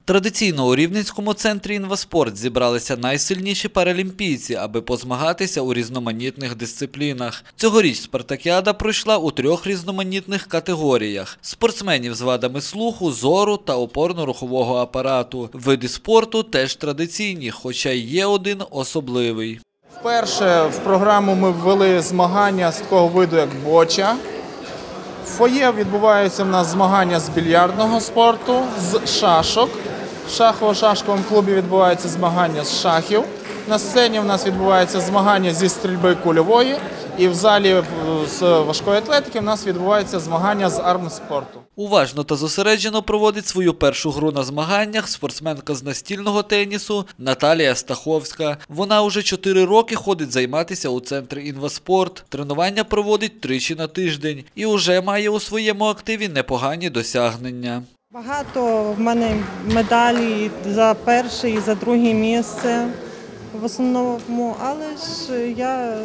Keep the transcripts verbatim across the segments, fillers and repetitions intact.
Традиційно у Рівненському центрі «Інваспорт» зібралися найсильніші паралімпійці, аби позмагатися у різноманітних дисциплінах. Цьогоріч спартакіада пройшла у трьох різноманітних категоріях – спортсменів з вадами слуху, зору та опорно-рухового апарату. Види спорту теж традиційні, хоча й є один особливий. Вперше в програму ми ввели змагання з такого виду, як боча. В фоє відбуваються в нас змагання з більярдного спорту, з шашок. В шахово-шашковому клубі відбуваються змагання з шахів. На сцені в нас відбуваються змагання зі стрільби кульової. І в залі з важкої атлетики в нас відбуваються змагання з армспорту. Уважно та зосереджено проводить свою першу гру на змаганнях спортсменка з настільного тенісу Наталія Стаховська. Вона уже чотири роки ходить займатися у центрі «Інваспорт». Тренування проводить тричі на тиждень і вже має у своєму активі непогані досягнення. Багато в мене медалей за перше і за друге місце в основному, але ж я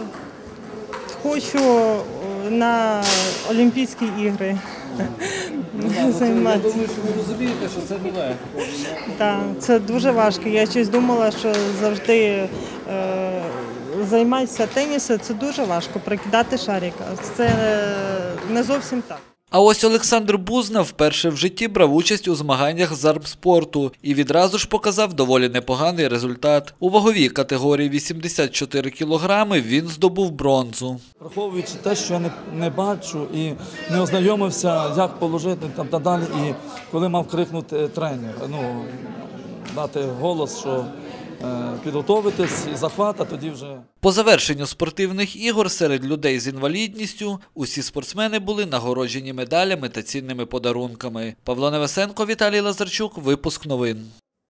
хочу на Олімпійські ігри займатися. Я думаю, що ви розумієте, що це не легко. Так, це дуже важко. Я щось думала, що завжди е, займатися тенісом – це дуже важко, прикидати шарик. Це не зовсім так. А ось Олександр Бузна вперше в житті брав участь у змаганнях з армспорту і відразу ж показав доволі непоганий результат. У ваговій категорії вісімдесят чотири кілограми він здобув бронзу. Враховуючи те, що я не, не бачу і не ознайомився, як положити там та далі, і коли мав крикнути тренер, ну, дати голос, що підготовитись і захват, а тоді вже. По завершенню спортивних ігор серед людей з інвалідністю усі спортсмени були нагороджені медалями та цінними подарунками. Павло Невесенко, Віталій Лазарчук, випуск новин.